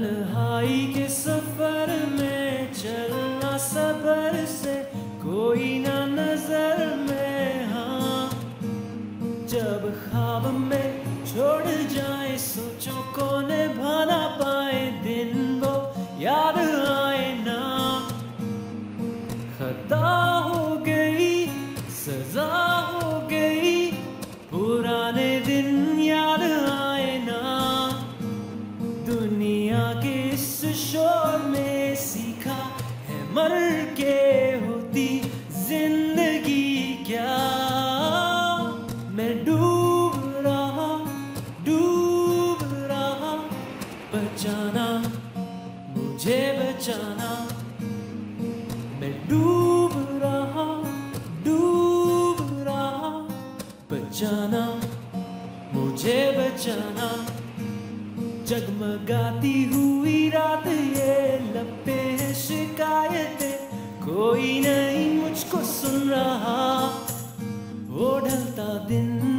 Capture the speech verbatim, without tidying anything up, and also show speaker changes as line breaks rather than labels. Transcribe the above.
तन्हाई के सफर में चलना सबर से कोई ना नजर में। हाँ, जब ख्वाब में छोड़ जाए सोचों को निभा ना पाए दिन वो याद आए ना। खता हो गई सजा हो गई पुराने दिन याद आए ना। दुनिया के इस शोर में सीखा है मर के होती जिंदगी क्या। मैं डूब रहा डूब रहा बचाना मुझे बचाना। मैं डूब रहा डूब रहा बचाना मुझे बचाना। जगमगाती हुई रात ये लपे हैं शिकायतें कोई नहीं मुझको सुन रहा। वो ढलता दिन